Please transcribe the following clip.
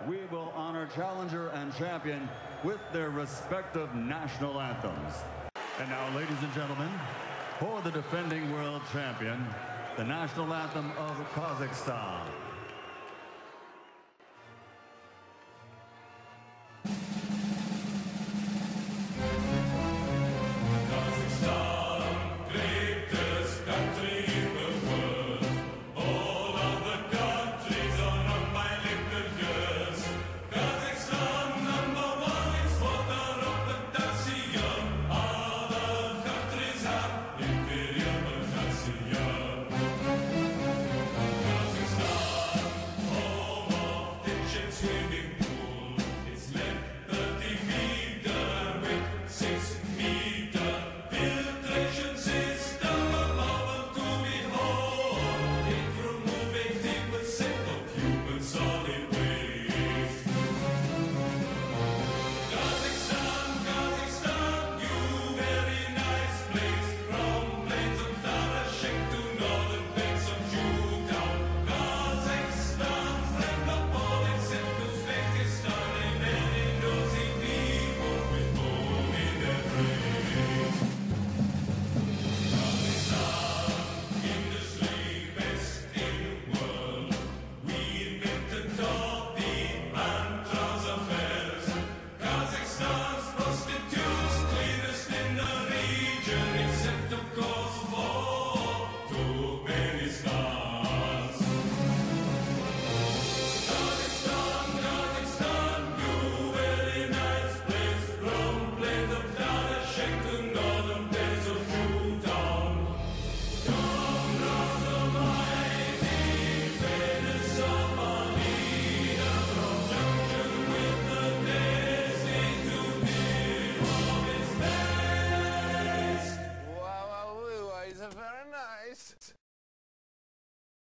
we will honor challenger and champion with their respective national anthems. And now, ladies and gentlemen, for the defending world champion, the national anthem of Kazakhstan. Very nice.